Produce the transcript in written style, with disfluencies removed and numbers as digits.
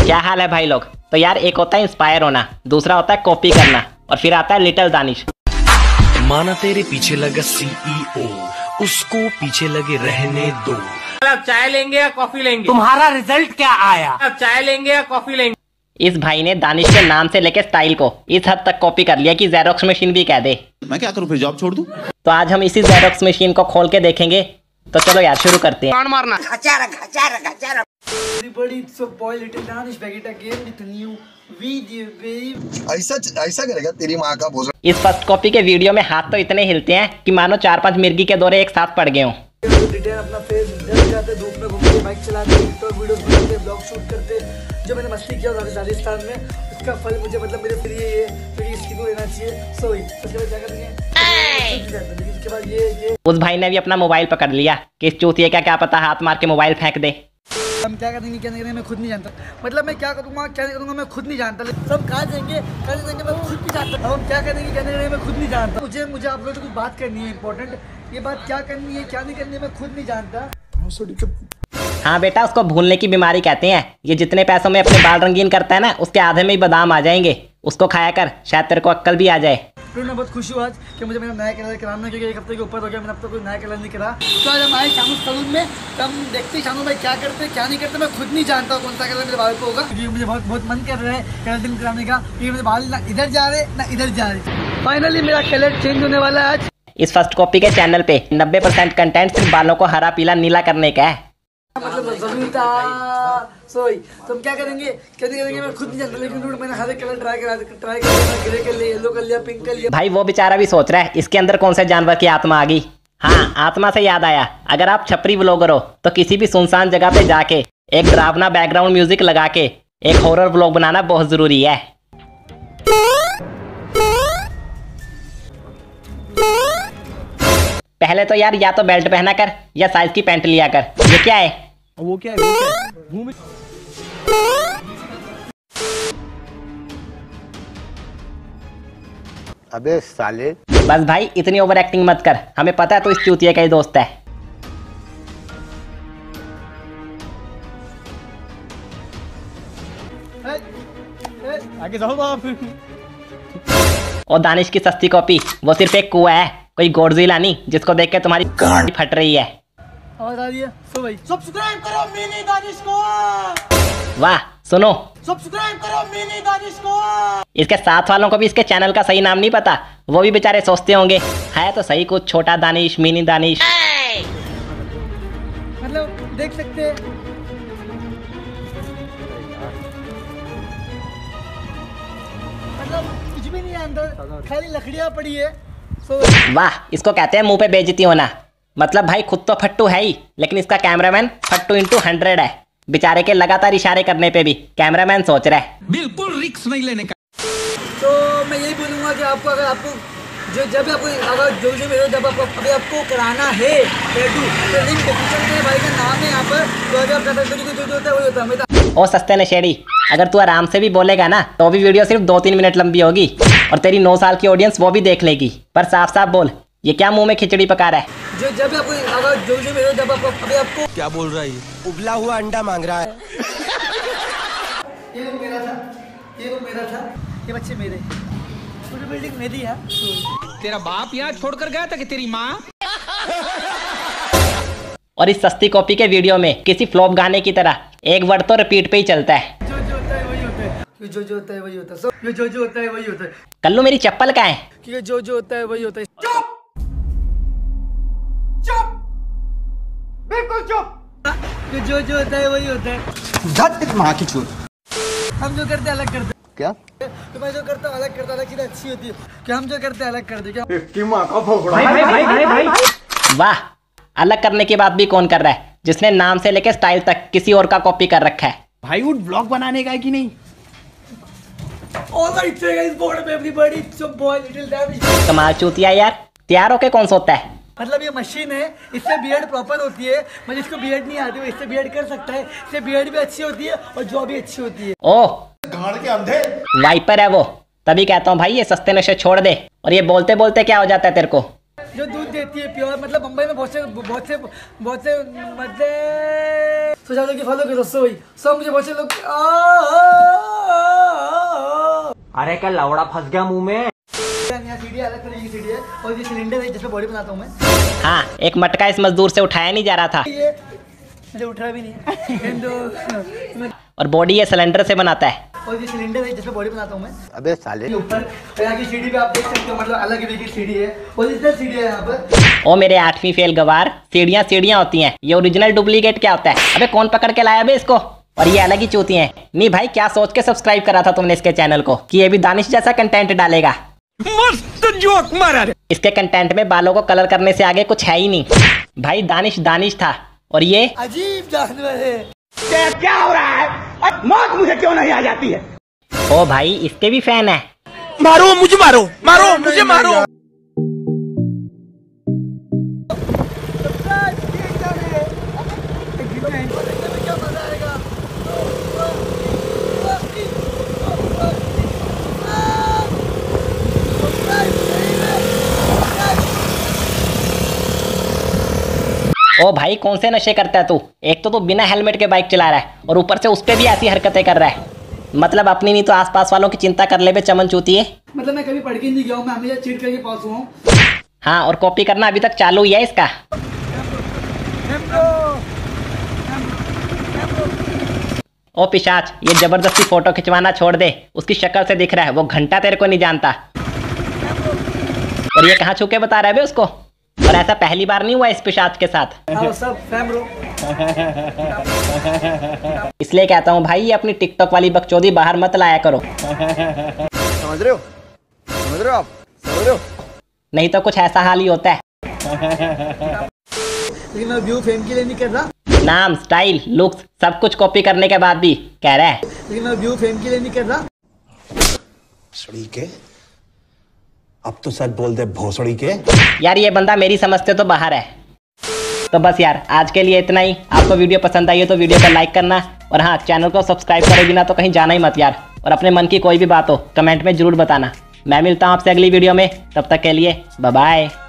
क्या हाल है भाई लोग। तो यार एक होता है इंस्पायर होना, दूसरा होता है कॉपी करना, और फिर आता है लिटिल दानिश। माना तेरे पीछे लगा CEO, उसको पीछे लगे रहने दो। अब चाय लेंगे या कॉफी लेंगे? तुम्हारा रिजल्ट क्या आया? अब चाय लेंगे या कॉफी लेंगे? इस भाई ने दानिश के नाम से लेके स्टाइल को इस हद तक कॉपी कर लिया कि जेरोक्स मशीन भी कह दे। मैं क्या करूं, फिर जॉब छोड़ दूं? तो आज हम इसी जेरोक्स मशीन को खोल के देखेंगे। तो चलो यार शुरू करते हैं। मारना ऐसा करेगा तेरी माँ का भोसड़ा। इस फर्स्ट कॉपी के वीडियो में हाथ तो इतने हिलते हैं कि मानो 4-5 मिर्गी के दौरे एक साथ पड़ गए हों। अपना फेस ढक जाते, धूप में घूमते, बाइक चलाते, वीडियोस बनाते, ब्लॉग शूट करते। जो मैंने मस्ती किया राजस्थान में, उसका फल मुझे मतलब मेरे लिए ये मेरी स्किन को लेना चाहिए। सो उसके बाद क्या करेंगे, उसके बाद ये उस भाई ने भी अपना मोबाइल पकड़ लिया कि इस चूतिए का क्या पता हाथ मार के मोबाइल फेंक दे। हम क्या करेंगे, क्या करेंगे मैं खुद नहीं जानता। मतलब मैं क्या करूँगा, क्या करूँगा मैं खुद नहीं जानता। सब कहाँ जाएंगे, मैं खुद नहीं जानता। हम क्या करेंगे, क्या करेंगे मैं खुद नहीं जानता। मुझे आप लोगों से कुछ बात करनी है इंपॉर्टेंट। ये बात क्या करनी है, क्या नहीं करनी है, मैं खुद नहीं जानता। हाँ बेटा, उसको भूलने की बीमारी कहते हैं। ये जितने पैसों में अपने बाल रंगीन करता है ना, उसके आधे में ही बादाम आ जाएंगे। उसको खाया कर, शायद तेरे को अक्ल भी आ जाए। मैं बहुत खुश हूँ आज कि मुझे मेरा नया कलर कराना है, क्योंकि एक हफ्ते के ऊपर हो गया मैंने अब तक कोई नया कलर नहीं करा। तो आज हम आए शानू सलून में, तो हम देखते हैं शानू भाई क्या करते क्या नहीं करते। मैं खुद नहीं जानता कौन सा कलर मेरे बाल को होगा, क्योंकि मुझे बहुत मन कर रहा है कलर कराने का, क्योंकि मेरे बाल ना इधर जा रहे ना इधर जा रहे। फाइनली मेरा कलर चेंज होने वाला है आज। इस फर्स्ट कॉपी के चैनल पे 90% कंटेंट सिर्फ बालों को हरा पीला नीला करने का है। मतलब जरूरी था। सोई तो हम क्या करेंगे, क्या नहीं करेंगे मैं खुद नहीं जानता। लेकिन मैंने हर एक कलर ट्राई किया, ग्रे कर लिया, येलो कर लिया, पिंक कर लिया। भाई वो बेचारा भी सोच रहा है इसके अंदर कौन से जानवर की आत्मा आ गई। हाँ, आत्मा से याद आया, अगर आप छपरी व्लॉगर हो तो किसी भी सुनसान जगह पे जाके एक डरावना बैकग्राउंड म्यूजिक लगा के एक हॉरर व्लॉग बनाना बहुत जरूरी है। पहले तो यार या तो बेल्ट पहना कर या साइज की पैंट लिया कर। ये क्या है? वो क्या है? अबे साले, बस भाई इतनी ओवर एक्टिंग मत कर, हमें पता है तो इस चूतिया का ही दोस्त है। आगे जाओ आप। और दानिश की सस्ती कॉपी वो सिर्फ एक कुआ है, कोई गॉडजिला नहीं जिसको देख के तुम्हारी गांड फट रही है। आवाज आ रही है। सो भाई सब्सक्राइब करो मिनी दानिश को। वाह सुनो, सब्सक्राइब करो मिनी दानिश को। इसके साथ वालों को भी इसके चैनल का सही नाम नहीं पता। वो भी बेचारे सोचते होंगे है तो सही कुछ छोटा दानिश, मिनी दानिश। मतलब देख सकते हैं, मतलब कुछ भी नहीं है अंदर, खाली लकड़ियां पड़ी है। वाह, इसको कहते हैं मुंह पे बेइज्जती होना। मतलब भाई खुद तो फट्टू है ही, लेकिन इसका कैमरामैन फट्टू इंटू 100 है। बेचारे के लगातार इशारे करने पे भी कैमरामैन सोच रहा है। बिल्कुल रिस्क नहीं लेने का। तो मैं यही बोलूँगा कि आपको अगर आपको जब आपको कराना है टैटू, तो लिंक डिस्क्रिप्शन में भाई का नाम है यहाँ पर। तो अगर आप कर सकते हो जो होता है वही होता है। ओ सस्ते नशेड़ी, अगर तू आराम से भी बोलेगा ना तो भी वीडियो सिर्फ 2-3 मिनट लंबी होगी और तेरी 9 साल की ऑडियंस वो भी देख लेगी। पर साफ साफ बोल, ये क्या मुंह में खिचड़ी पका रहा है? जब आपको क्या बोल रहा है? उबला हुआ अंडा मांग रहा है। ये वो मेरा था, ये बच्चे मेरे, पूरी बिल्डिंग मेरी है। तेरा बाप यहाँ छोड़कर गया था कि तेरी माँ? और इस सस्ती कॉपी के वीडियो में किसी फ्लॉप गाने की तरह एक वर्ड तो रिपीट पे ही चलता है। जो होता है वही होता है, जो होता है वही होता है, जो होता है वही होता है। कल्लू मेरी चप्पल कहाँ है? क्योंकि जो होता है वही होता है। बिल्कुल चुप। जो होता है वही होता है। माँ की चूत। हम जो करते अलग करते। क्या? तो मैं जो करता अलग करता, अलग चीज़ अच्छी होती है। कि हम जो करते अलग करते क्या? वाह, अलग करने की बात भी कौन कर रहा है जिसने नाम से लेके स्टाइल तक किसी और का कॉपी कर रखा है? भाई वो ब्लॉग बनाने का है कि नहीं? Alright, so guys, what up everybody? It's your boy Little Davish. कमाल चूतिया यार, तैयार होके कौन सोता है? मतलब ये मशीन है, इससे बियर्ड प्रॉपर होती है। मतलब जिसको बियर्ड नहीं आती वो इससे बियर्ड कर सकता है। इससे बियर्ड भी अच्छी होती है और जॉब भी अच्छी होती है। ओह, गाड़ के अंधे वाइपर है वो। तभी कहता हूँ भाई ये सस्ते नशे छोड़ दे। और ये बोलते बोलते क्या हो जाता है तेरे को? जो दूध देती है प्योर, मतलब मुंबई में बहुत से मतलब सोचा कि फॉलो करो सो भाई सब मुझे बहुत से लोग अरे क्या लवड़ा फंस गया मुंह में। यहाँ सीढ़ी अलग तरह की सीढ़ी है और ये सिलेंडर है जिसमें बॉडी बनाता हूँ मैं। हाँ, एक मटका इस मजदूर से उठाया नहीं जा रहा था ये मुझे उठ रहा भी नहीं है और बॉडी ये सिलेंडर से बनाता है। और ये सिलेंडर है जिसमें बॉडी बनाता हूँ मैं। अबे साले ऊपर यहाँ की सीढ़ी पे आप देख सकते हो, मतलब अलग ही की सीढ़ी है, ओरिजिनल सीढ़ी है यहाँ पर। ओ मेरे 8वीं फेल गवार, सीढ़ियाँ होती हैं, ये ओरिजिनल डुप्लीकेट क्या होता है? अबे कौन पकड़ के लाया बे इसको? और ये अलग ही चूती हैं। नहीं भाई, क्या सोच के सब्सक्राइब करा था तुमने इसके चैनल को कि ये भी दानिश जैसा कंटेंट डालेगा? मस्त जोक मारा। इसके कंटेंट में बालों को कलर करने से आगे कुछ है ही नहीं भाई। दानिश था और ये अजीब जानवर है। क्या हो रहा है? मौत मुझे क्यों नहीं आ जाती है? ओ भाई, इसके भी फैन है। मारो मुझे, मारो मुझे, मारो। ओ भाई, कौन से नशे करता है तू? एक तो तू बिना हेलमेट के बाइक चला रहा है और ऊपर से उस पे भी ऐसी हरकतें कर रहा है। मतलब अपनी नहीं तो आसपास वालों की चिंता कर ले बे चमन चूती है। मतलब मैं कभी पढ़ के नहीं गया हूँ, मैं हमेशा चीट करके पास हुआ हूँ। हाँ, और कॉपी करना अभी तक चालू ही है इसका। ओ पिशाच, ये जबरदस्ती फोटो खिंचवाना छोड़ दे। उसकी शक्ल से दिख रहा है वो घंटा तेरे को नहीं जानता। और ये कहाँ छू के बता रहा है बे उसको? और ऐसा पहली बार नहीं हुआ इस पिशाच के साथ। सब फैम ब्रो। इसलिए कहता हूँ भाई, ये अपनी टिकटॉक वाली बकचोदी बाहर मत लाया करो। समझ रहे हो आप, समझ रहे हो? नहीं तो कुछ ऐसा हाल ही होता है। लेकिन मैं व्यू फेम के लिए नहीं कर रहा। नाम, स्टाइल, लुक्स सब कुछ कॉपी करने के बाद भी कह रहा है। लेकिन मैं व्यू फेम के लिए नहीं कर रहा। सड़ी के अब तो सच बोल दे भोसड़ी के। यार ये बंदा मेरी समझ से तो बाहर है। तो बस यार, आज के लिए इतना ही। आपको वीडियो पसंद आई हो तो वीडियो को लाइक करना, और हाँ, चैनल को सब्सक्राइब करे बिना तो कहीं जाना ही मत यार। और अपने मन की कोई भी बात हो कमेंट में जरूर बताना। मैं मिलता हूँ आपसे अगली वीडियो में, तब तक के लिए बाय बाय।